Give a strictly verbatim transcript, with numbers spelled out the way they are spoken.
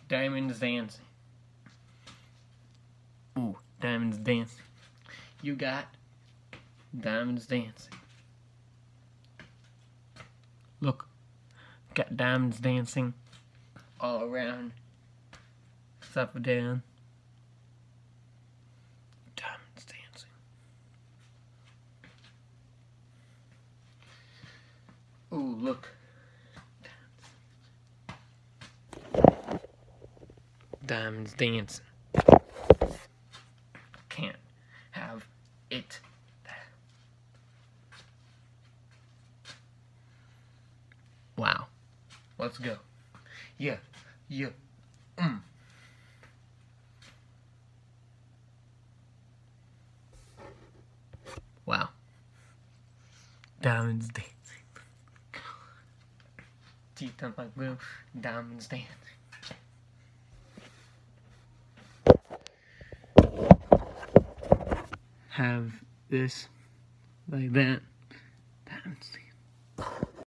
Diamonds dancing. Ooh, diamonds dancing. You got diamonds dancing. Look, got diamonds dancing all around, up and down. Diamonds dancing. Ooh, look. Diamonds dancing. Can't have it. Wow. Let's go. Yeah. Yeah. Mm. Wow. Diamonds dancing. Teeth on my glue. Diamonds dancing. Have this like that. Diamonds dancing.